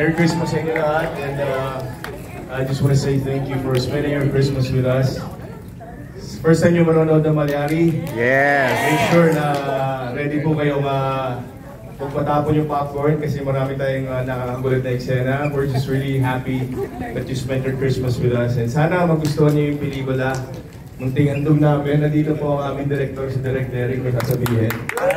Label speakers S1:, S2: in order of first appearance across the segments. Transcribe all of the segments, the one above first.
S1: Merry Christmas sa inyo lahat, and I just want to say thank you for spending your Christmas with us. First time nyo manonood ng Malyari.
S2: Yes!
S1: Make sure na ready po kayo pagpatapon yung popcorn kasi marami tayong nakakagulat na eksena. We're just really happy that you spent your Christmas with us. And sana magustuhan niyo yung pelikula. Munting handog namin. Nandito po ang aming director, si Direk Derek, may sasabihin.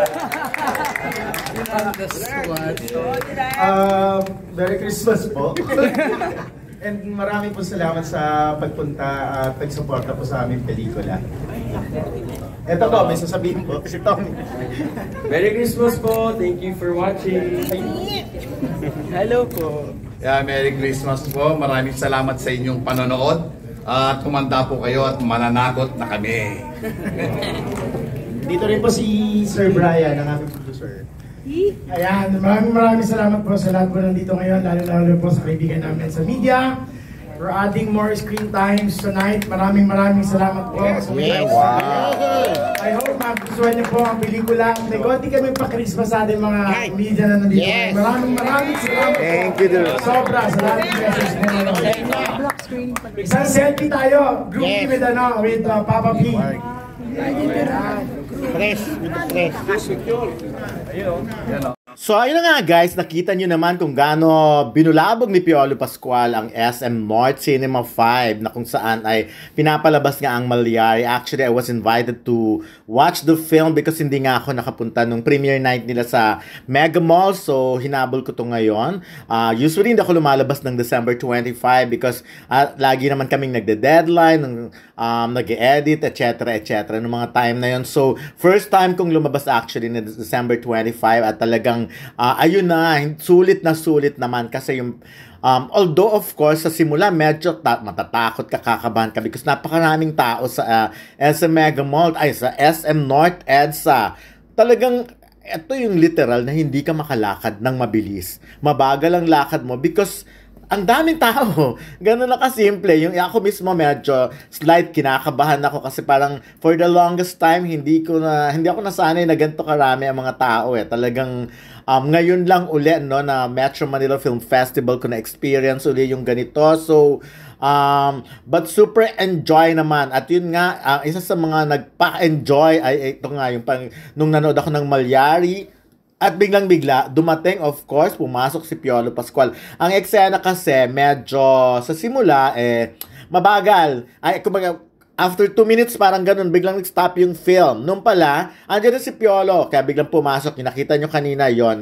S3: Merry Christmas po. And maraming po salamat sa pagpunta at pagsuporta po sa aming pelikula. Eto po, may sasabihin po si Tom.
S4: Merry Christmas po! Thank you for watching!
S3: Hello po!
S2: Yeah, Merry Christmas po. Maraming salamat sa inyong panonood. At kumanda po kayo at mananagot na kami.
S3: Dito rin po si Sir Brian, ang aming producer.
S5: Ayan, maraming salamat po sa lahat po nandito ngayon, lalo po sa kaibigan namin sa media. We're adding more screen times tonight. Maraming salamat po.
S2: Yes, wow!
S5: I hope magustuhan niyo po ang pelikula. Hindi kami pa-Christmas sa ating mga media na nandito.
S2: Yes.
S5: Maraming salamat po.
S2: Thank you, Drew.
S5: Sobra, sa lahat ng message na nanonood. Isang selfie tayo. Groupie with Papa P.
S2: Press. So ayun na nga guys, nakita nyo naman kung gaano binulabog ni Piolo Pascual ang SM North Cinema 5 na kung saan ay pinapalabas nga ang Malyari. Actually, I was invited to watch the film because hindi nga ako nakapunta nung premiere night nila sa Mega Mall. So hinabol ko to ngayon. Usually hindi ako lumalabas ng December 25 because lagi naman kaming nagde-deadline, nag-edit, etc. Noong mga time na yon. So first time kong lumabas actually na December 25 at talagang ayun na, sulit naman kasi yung although of course sa simula medyo matatakot kakabahan ka because napakaraming tao sa SM Mega Mall ay sa SM North EDSA. Talagang ito yung literal na hindi ka makalakad ng mabilis. Mabagal ang lakad mo because ang daming tao. Ganun na kasimple. Yung ako mismo medyo slight kinakabahan ako kasi parang for the longest time hindi ako nasanay na ganito karami ang mga tao eh. Talagang ngayon lang uli no na Metro Manila Film Festival ko na experience uli yung ganito. So but super enjoy naman. At yun nga isa sa mga nagpa-enjoy ay ito nga yung nung nanood ako ng Malyari. At biglang-bigla, dumating, of course, pumasok si Piolo Pascual. Ang eksena kasi, medyo sa simula, mabagal. Ay, kumbaga, after 2 minutes, parang ganun, biglang nag-stop yung film. Nung pala, andyan na si Piolo, kaya biglang pumasok. Yung nakita nyo kanina, yun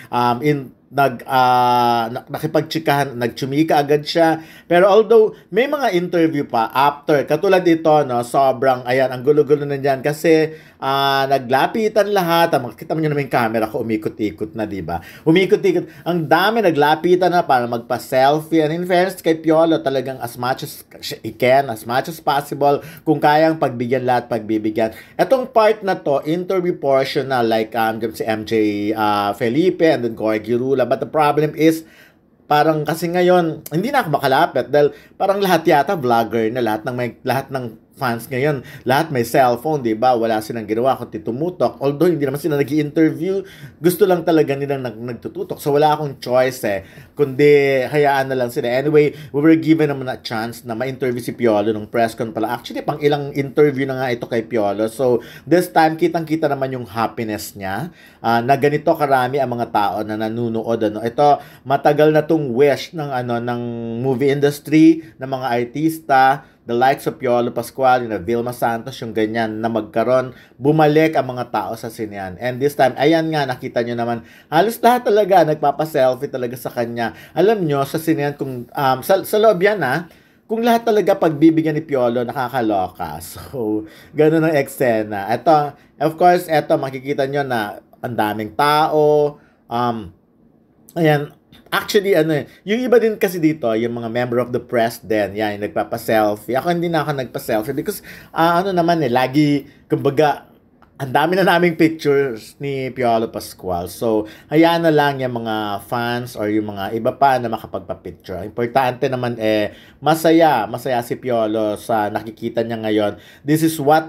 S2: nakipagtsikahan, nagtsumika agad siya. Pero although may mga interview pa after, katulad dito, no, sobrang, ayan, ang gulo-gulo na dyan kasi naglapitan lahat. Makikita mo nyo naman yung camera ko, umikot-ikot na, diba? Umikot-ikot. Ang dami, naglapitan na para magpa-selfie. And in fairness kay Piolo, talagang as much as he can, as much as possible, kung kayang pagbigyan lahat, pagbibigyan. Etong part na to, interview portion na, like si MJ Felipe and then Corey Girula. But the problem is, parang kasi ngayon, hindi na ako makalapit dahil parang lahat yata vlogger na, lahat ng fans ngayon, lahat may cellphone, di ba? Wala silang ginawa kundi tumutok. Although hindi naman sila nag-i-interview, gusto lang talaga nilang nagtututok. So wala akong choice kundi hayaan na lang sila. Anyway, we were given naman a chance na ma-interview si Piolo nung press con pala. Actually, pang ilang interview na nga ito kay Piolo. So this time, kitang-kita naman yung happiness niya na ganito karami ang mga tao na nanunood. Ito, matagal na tong wish ng movie industry, ng mga artista, the likes of Piolo Pascual, Vilma Santos, yung ganyan, na bumalik ang mga tao sa sinehan. And this time, ayan nga, nakita nyo naman, halos lahat talaga, nagpapa-selfie talaga sa kanya. Alam nyo, sa sinehan, kung, sa loob yan kung lahat talaga pagbibigyan ni Piolo, nakakaloka. So, ganun ang eksena. Ito, of course, makikita nyo na ang daming tao, ayan, actually, yung iba din kasi dito, yung mga member of the press din, yan, yung nagpapa-selfie. Ako hindi na ako nagpa-selfie because, lagi, kumbaga, ang dami na naming pictures ni Piolo Pascual. So, hayaan na lang yung mga fans or yung mga iba pa na makapagpa-picture. Importante naman masaya si Piolo sa nakikita niya ngayon. This is what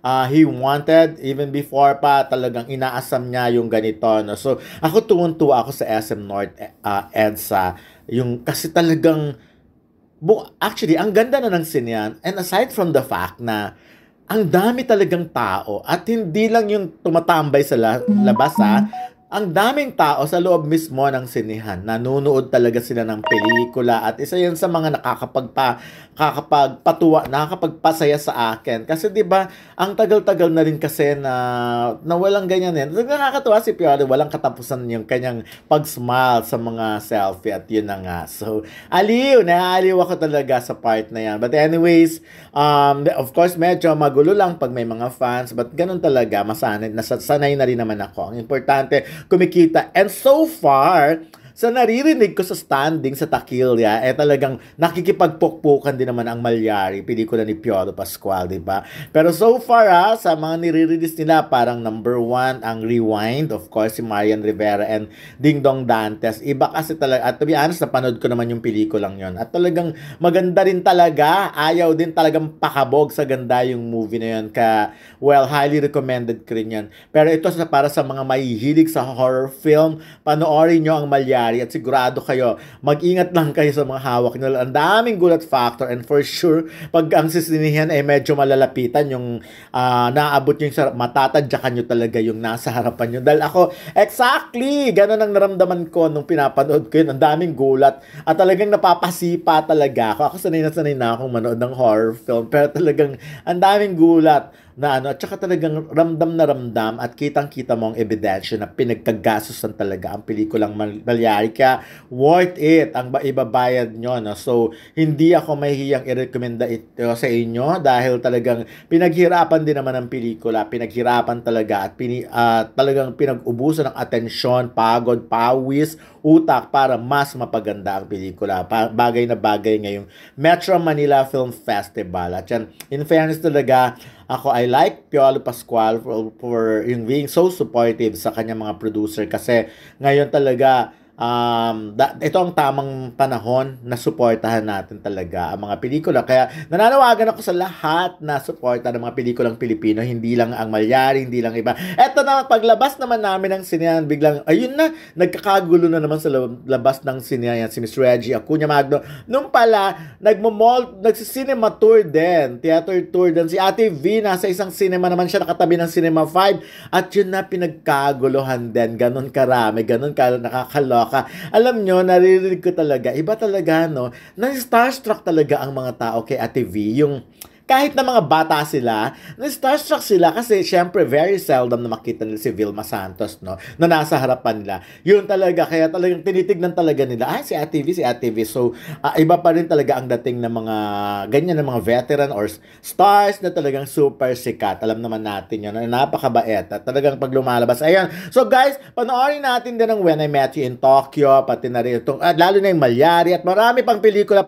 S2: he wanted, even before pa, talagang inaasam niya yung ganito. No? So, ako tuwang-tuwa ako sa SM North EDSA. Kasi talagang, actually, ang ganda na ng sinyan. And aside from the fact na, ang dami talagang tao at hindi lang yung tumatambay sa labas ang daming tao sa loob mismo ng sinihan. Nanonood talaga sila ng pelikula at isa yan sa mga nakakapagpatuwa, nakakapagpasaya sa akin. Kasi 'di ba, ang tagal-tagal na rin kasi na walang ganyan yan. Nakakatuwa si Piolo, walang katapusan yung kanyang pag-smile sa mga selfie at yun na nga. So, naaliw ako talaga sa part na yan. But anyways, of course, medyo magulo lang pag may mga fans, but ganun talaga, sanay na rin naman ako. Ang importante, kumikita. And so far, sa naririnig ko sa standing sa Taquilla, talagang nakikipagpukpukan din naman ang Malyari, pelikula ni Piolo Pascual, di ba? Pero so far, sa mga nire-release nila, parang number 1 ang Rewind, of course, si Marian Rivera and Ding Dong Dantes. Iba kasi talaga, at to be honest, napanood ko naman yung pelikulang yon. At talagang maganda rin talaga, ayaw din talagang pakabog sa ganda yung movie na yun. Highly recommended ko rin yan. Pero ito para sa mga mahihilig sa horror film, panoorin nyo ang Malyari. At sigurado kayo, mag-ingat lang kayo sa mga hawak nyo. Ang daming gulat factor, and for sure, pag ang sisinihan ay medyo malalapitan, yung naabot nyo yung matatadyakan nyo talaga yung nasa harapan nyo. Dahil ako, exactly, ganun ang naramdaman ko nung pinapanood ko yun. Ang daming gulat. At talagang napapasipa talaga ako. Ako sanay na akong manood ng horror film. Pero talagang ang daming gulat na at saka talagang ramdam na ramdam at kitang-kita mo ang ebidensya na pinagkagastusan talaga ang pelikulang Malyari. Kaya worth it ang ibabayad nyo. No? So, hindi ako mahihiyang i-recommenda ito sa inyo dahil talagang pinaghirapan din naman ang pelikula. Pinaghirapan talaga at talagang pinag-ubusan ng atensyon, pagod, pawis, utak para mas mapaganda ang pelikula. Bagay na bagay ngayong Metro Manila Film Festival. At yan, in fairness talaga, I like Piolo Pascual for yung being so supportive sa kanyang mga producer kasi ngayon talaga ito ang tamang panahon na suportahan natin talaga ang mga pelikula. Kaya nananawagan ako sa lahat na suporta ng mga pelikulang Pilipino, hindi lang ang Malyari, hindi lang iba. Eto na, paglabas naman namin ng sinehan, biglang, ayun na, nagkakagulo na naman sa labas ng sinehan si Miss Reggie Acuña Magno. Nung pala, nagsicinema tour din, theater tour din. Si Ate V, nasa isang cinema naman siya, nakatabi ng Cinema 5. At yun na, pinagkaguluhan din. Ganon karami, ganon nakakaloka. Alam nyo, naririnig ko talaga, iba talaga, no? Na-starstruck talaga ang mga tao kay Ate V. Yung kahit na mga bata sila, na-starstruck sila kasi syempre very seldom na makita nila si Vilma Santos, no? Na nasa harapan nila. Yun talaga, kaya talagang tinitignan talaga nila, si Ate V, si Ate V. So, iba pa rin talaga ang dating ng mga ganyan ng mga veteran or stars na talagang super sikat. Alam naman natin yun, na napakabait at talagang pag lumalabas. Ayan. So guys, panoorin natin din ang When I Met You in Tokyo, pati na rin itong, lalo na yung Malyari at marami pang pelikula